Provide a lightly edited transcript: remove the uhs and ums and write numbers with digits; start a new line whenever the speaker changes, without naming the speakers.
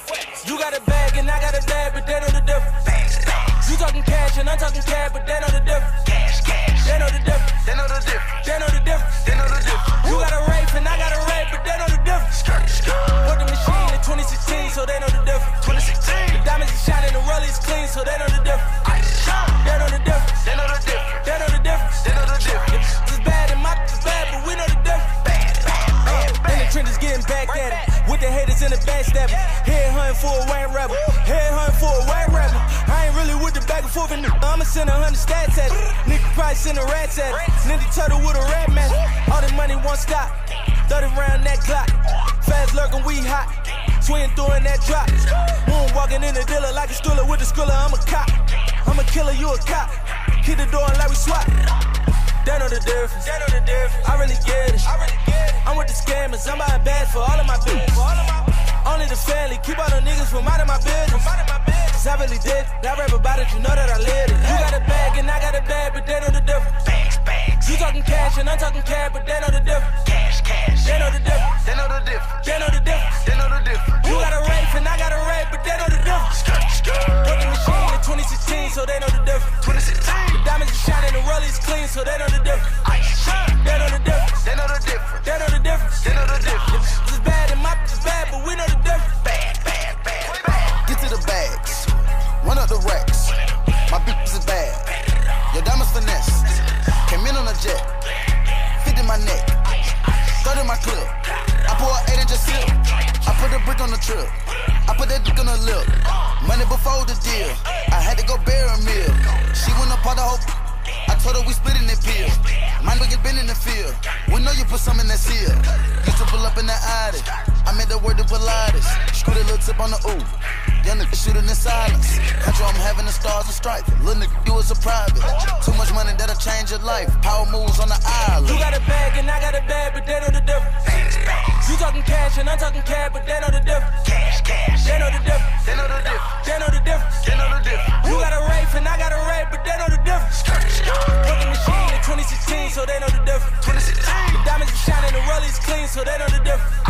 You got a bag and I got a bag, but they know the difference. You talking cash and I'm talking cash, but they know the difference. They know the difference. They know the difference. They know the difference. They know the difference. You got a rape and I got a rape, but they know the difference. Put the machine in 2016, so they know the difference. 2016. The diamonds is shining, the rollies clean, so they know the difference. They know the difference. They know the difference. They know the difference. They know the difference. It's bad and my is bad, but we know the difference. In the trenches getting back at it, with the haters in the backstabbing. Head hunting for a Wayne rapper. Head hunting for a Wayne rapper. I ain't really with the back and forth, and I'ma send 100 stats at it. Nigga probably send a rats at it. Ninja turtle with a rat mask. All this money won't stop. 30 round that clock. Fast lurking, we hot. Swing through in that drop. Moon walking in the dealer like a stroller with a stroller. I'm a cop. I'm a killer, you a cop. Keep the door like we swap. They know the difference. They know the difference. I really get it. I'm with the scammers. I'm buying bags for all of my business. Only the family. Keep all the niggas from out of my business. Cause I really did. I rap about it. You know that I live it. You got a bag and I got a bag, but they know the difference. You talking cash and I'm talking cash, but they know the difference. They know the difference. They know the difference. They know the difference. They know the difference. You got a rape and I got a rape, but they know the difference. Put the machine in 2016, so they know the difference. 2016. The diamonds is shining, the rollies clean, so they know the difference. They know the difference. They know the difference. They know the difference. They know the difference. It's bad and my is bad, but we know the difference.
Get to the bags, run up the racks. My bitch is bad, your diamonds finesse. Came in on a jet, fit in my neck, third in my clip. I pour an 8 inch of silk. I put a brick on the trip. I put that dick on her lip. Money before the deal. I had to go bury a meal. She went up on the whole. I told her we split in the pill. My nigga been in the field. We know you put some in that seal. Used to pull up in that Audi. I made that word to Pilates. Screw that little tip on the ooh. Young nigga shooting in silence. Country, I'm having the stars and stripes. Little nigga, you was a private. Too much money that'll change your life. Power moves on the island.
You got a bag and I got a bag, but they know the difference. You talking cash and I'm talking cash, but they know the difference. They know the difference. They know the difference. They know the difference. They know the difference. You got a rape and I got a rape, but they know the difference. Put the machine in 2016, so they know the difference. 2016. The diamonds is shining, the rollies clean, so they know the difference.